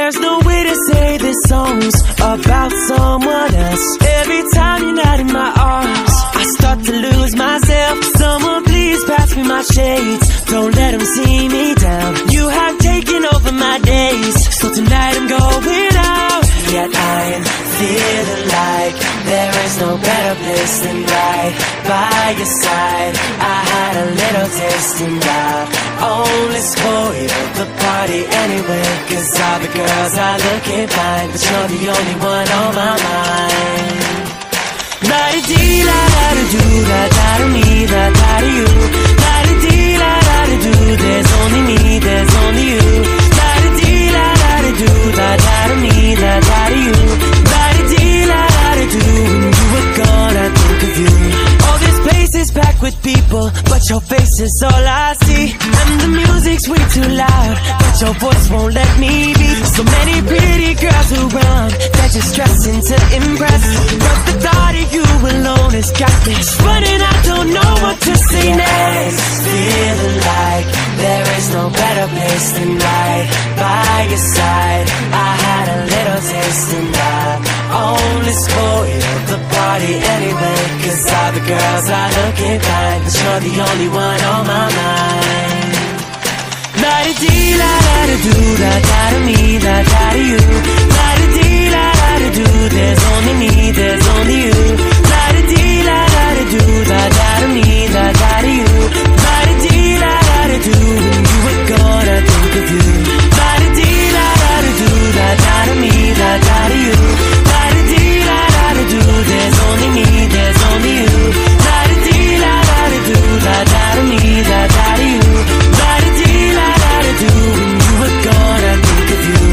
There's no way to say this song's about someone else. Every time you're not in my arms, I start to lose myself. Someone please pass me my shades, don't let them see me down. You have taken over my days, so tonight I'm going out. Yet I'm feeling like there is no better place than right by your side. I had a little taste and I only spoiled the party anyway, 'cause all the girls are looking fine, but you're the only one on my mind. La-di-dee-la-da-da-do, da-da-da-me, da-da-da-you. La-di-dee-la-da-da-do, there's only me, there's only you. La-di-dee-la-da-da-do, da-da-da-me, da-da-da-you. La-di-dee-la-da-da-do, when you were gone I think of you. All this place is packed with people, but your face is all I see. And the music's way too loud, but your voice won't let me be. So many pretty girls around, they're just dressing to impress, but the thought of you alone has got me running. I don't know what to say next. Feeling like there is no better place than right by your side. I had a little taste and I only spoiled the party anyway, 'cause all the girls are looking fine, but you're the only one on my mind. La-di-dee-la-da-da-do, da-da-da-me, da-da-da-you. La-di-dee-la-da-da-do, there's only me, there's only you. La-di-dee-la-da-da-do, da-da-da-me, da-da-da-you. La-di-dee-la-da-da-do, when you were gone I think of you. La-di-dee-la-da-da-do, da-da-da-me, da-da-da-you. La-di-dee-la-da-da-do, there's only me, there's only you. La-di-dee-la-da-da-do, da-da-da-me, da-da-da-you. La-di-dee-la-da-da-do, when you were gone I think of you.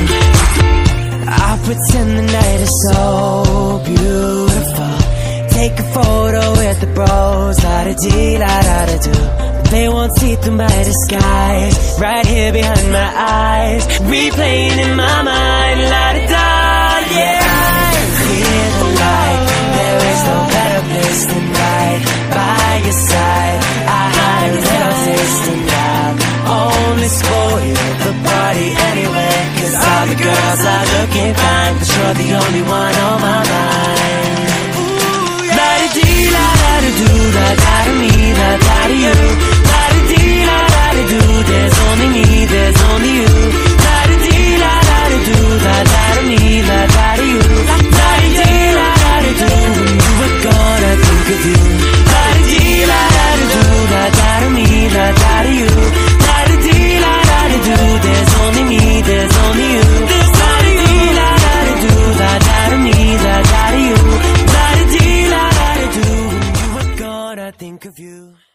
I pretend the night is so beautiful, take a photo with the bros, la-da-dee-la-da-da-do. They won't see through my disguise, right here behind my eyes, replaying in my mind, la-da-da, yeah. Feeling like there is no better place than right by your side. I had a little taste and I only spoiled the party anyway, 'cause all the girls are looking fine, but you're the only one on my mind. La-di-dee-la-da-da-do, da-da-da-me, da-da-da-you. La-di-dee-la-da-da-do, there's only me, there's only you. La-di-dee-la-da-da-do, da-da-da-me, da-da-da-you. La-di-dee-la-da-da-do, when you were gone I think of you. La-di-dee-la-da-da-do, da-da-da-me, da-da-da-you. La-di-dee-la-da-da-do, there's only me, there's only you. La-di-dee-la-da-da-do, da-da-da-me, da-da-da-you. La-di-dee-la-da-da-do, when you were gone I think of you.